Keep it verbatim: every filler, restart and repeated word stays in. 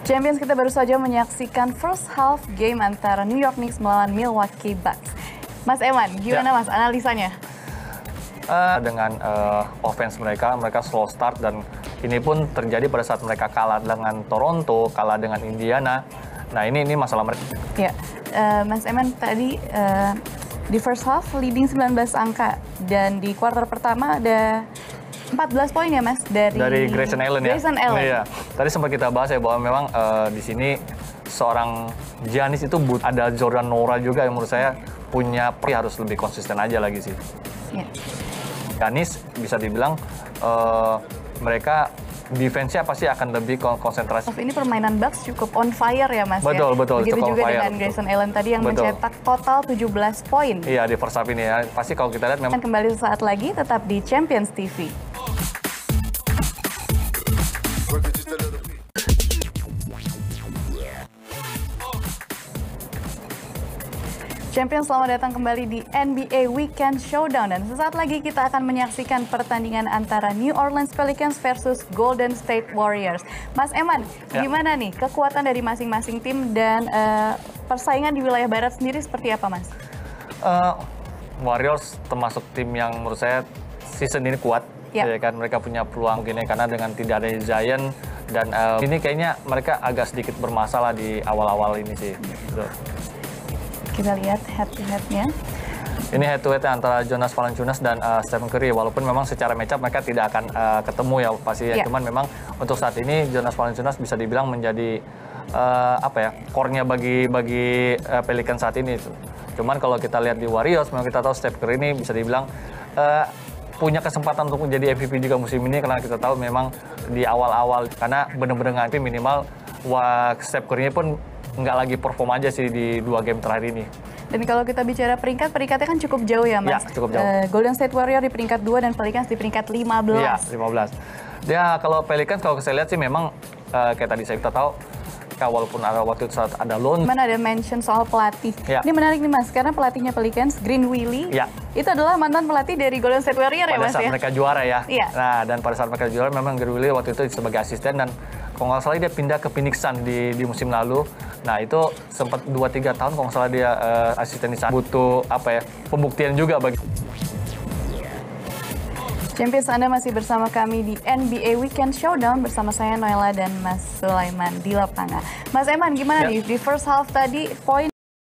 Champions, kita baru saja menyaksikan first half game antara New York Knicks melawan Milwaukee Bucks. Mas Eman, gimana ya. Mas analisanya? Uh, dengan uh, offense mereka, mereka slow start dan ini pun terjadi pada saat mereka kalah dengan Toronto, kalah dengan Indiana. Nah ini ini masalah mereka. Ya, uh, Mas Eman tadi uh, di first half leading sembilan belas angka dan di quarter pertama ada empat belas poin ya Mas dari dari Grayson Allen ya. Grayson Allen. Iya. Tadi sempat kita bahas ya bahwa memang uh, di sini seorang Giannis itu but ada Jordan Nora juga yang menurut saya punya harus lebih konsisten aja lagi sih. Iya. Giannis bisa dibilang uh, mereka defense-nya pasti akan lebih konsentrasi. Ini permainan Bucks cukup on fire ya Mas betul, ya? Betul, betul. Begitu juga fire, dengan Grayson Allen tadi yang betul. mencetak total tujuh belas poin. Iya di first half ini ya. Pasti kalau kita lihat memang. Kembali sesaat lagi tetap di Champions T V. Champions, selamat datang kembali di N B A Weekend Showdown. Dan sesaat lagi kita akan menyaksikan pertandingan antara New Orleans Pelicans versus Golden State Warriors. Mas Eman, ya. gimana nih kekuatan dari masing-masing tim dan uh, persaingan di wilayah barat sendiri seperti apa, Mas? Uh, Warriors termasuk tim yang menurut saya season ini kuat. Ya. Ya kan, mereka punya peluang mungkin ya, karena dengan tidak ada Zion dan uh, ini kayaknya mereka agak sedikit bermasalah di awal-awal ini sih. Gitu. Kita lihat head-to-head-nya. Ini head-to-head antara Jonas Valanciunas dan uh, Stephen Curry. Walaupun memang secara matchup mereka tidak akan uh, ketemu ya pasti ya. Yeah. Cuman memang untuk saat ini Jonas Valanciunas bisa dibilang menjadi uh, apa ya core-nya bagi bagi uh, Pelicans saat ini. Cuman kalau kita lihat di Warriors, memang kita tahu Stephen Curry ini bisa dibilang uh, punya kesempatan untuk menjadi M V P juga musim ini karena kita tahu memang di awal-awal karena benar-benar nganti minimal wah Stephen Curry pun nggak lagi perform aja sih di dua game terakhir ini. Dan kalau kita bicara peringkat, peringkatnya kan cukup jauh ya Mas? Ya, cukup jauh. Uh, Golden State Warriors di peringkat dua dan Pelicans di peringkat lima belas. Iya, lima belas. Ya, kalau Pelicans kalau saya lihat sih memang uh, kayak tadi saya kita tahu, ya, walaupun ada waktu itu saat ada loan. Mana ada mention soal pelatih. Ya. Ini menarik nih Mas, karena pelatihnya Pelicans, Green Willy, ya. itu adalah mantan pelatih dari Golden State Warriors ya Mas ya? Pada saat mereka juara ya. Iya. Nah, dan pada saat mereka juara memang Green Willy waktu itu sebagai asisten dan kalau nggak salah dia pindah ke Phoenix Suns di, di musim lalu. Nah itu sempat dua tiga tahun kalau nggak salah dia uh, asisten di sana. Butuh apa ya pembuktian juga bagi. Champions, Anda masih bersama kami di N B A Weekend Showdown bersama saya Noella dan Mas Sulaiman di lapangan. Mas Eman, gimana ya. nih di first half tadi poin